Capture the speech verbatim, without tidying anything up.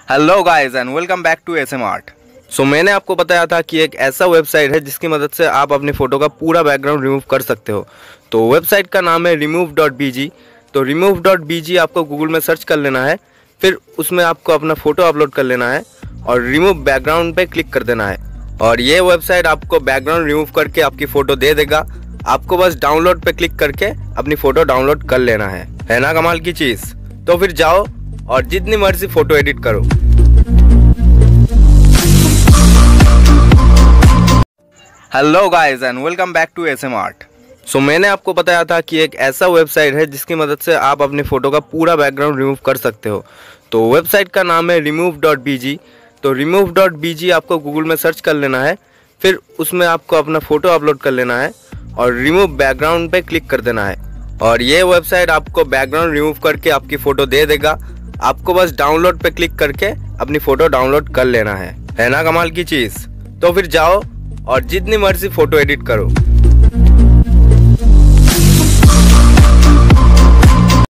Hello guys and welcome back to S M art. So मैंने आपको बताया था कि एक ऐसा वेबसाइट है जिसकी मदद से आप अपनी फ़ोटो का पूरा बैकग्राउंड रिमूव कर सकते हो। तो वेबसाइट का नाम है रिमूव डॉट बी जी। तो रिमूव डॉट बी जी आपको गूगल में सर्च कर लेना है, फिर उसमें आपको अपना फ़ोटो अपलोड कर लेना है और रिमूव बैकग्राउंड पे क्लिक कर देना है और ये वेबसाइट आपको बैकग्राउंड रिमूव करके आपकी फ़ोटो दे देगा। आपको बस डाउनलोड पे क्लिक करके अपनी फ़ोटो डाउनलोड कर लेना है। है ना कमाल की चीज़? तो फिर जाओ और जितनी मर्जी फ़ोटो एडिट करो। Hello guys and welcome back to S M art. So मैंने आपको बताया था कि एक ऐसा वेबसाइट है जिसकी मदद से आप अपनी फ़ोटो का पूरा बैकग्राउंड रिमूव कर सकते हो। तो वेबसाइट का नाम है रिमूव डॉट बी जी। तो रिमूव डॉट बी जी आपको गूगल में सर्च कर लेना है, फिर उसमें आपको अपना फ़ोटो अपलोड कर लेना है और रिमूव बैकग्राउंड पे क्लिक कर देना है और ये वेबसाइट आपको बैकग्राउंड रिमूव करके आपकी फ़ोटो दे देगा। आपको बस डाउनलोड पे क्लिक करके अपनी फ़ोटो डाउनलोड कर लेना है। है ना कमाल की चीज़? तो फिर जाओ और जितनी मर्जी फ़ोटो एडिट करो।